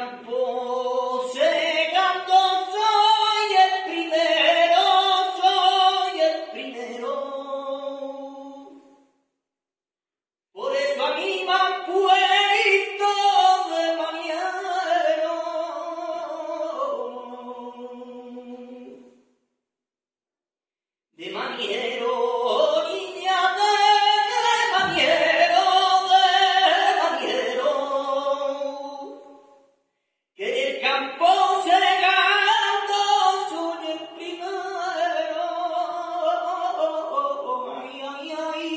campo segando soy el primero, soy el primero. Por eso a mí me han puesto de maniero. De maniero, niña de maniero, que el campo segando soy el primero. Ay, ay, ay,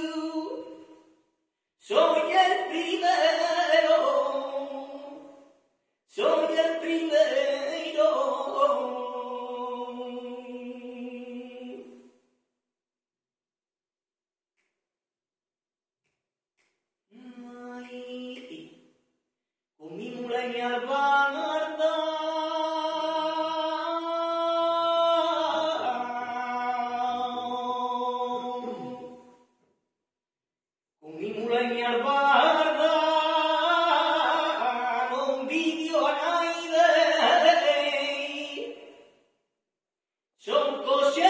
soy el primero, soy el primero. Con mi mula y mi albarda, con mi mula y mi albarda, no envidio a nadie, son coches.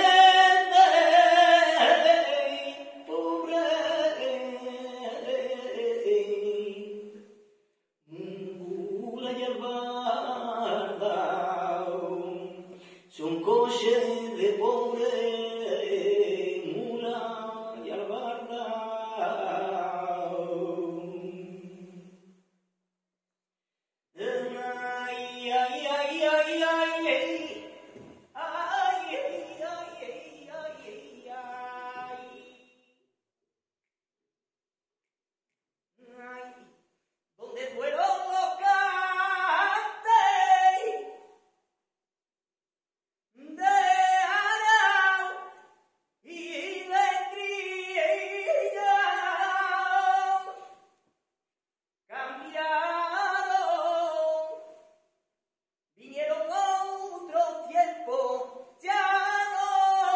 Son coches de pobre mula y albarda. Ay, ay, ay, ay, ay, ay, ay, ay, ¿dónde fueron los cantes de Arau y de Trilla? Cambiaron, vinieron otro tiempo, ya no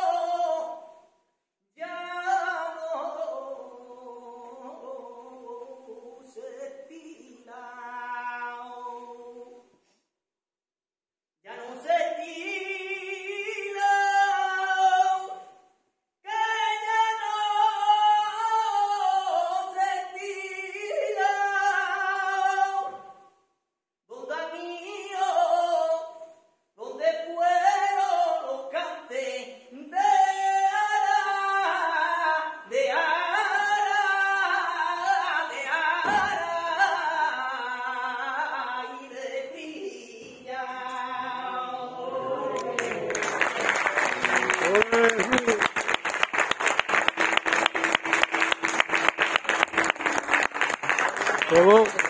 se estila. Ya no se estila, que ya no se estila. ¿Dónde mío, dónde fueron los cantes de Ara, de Ara, de Ara y de Trilla? Bravo.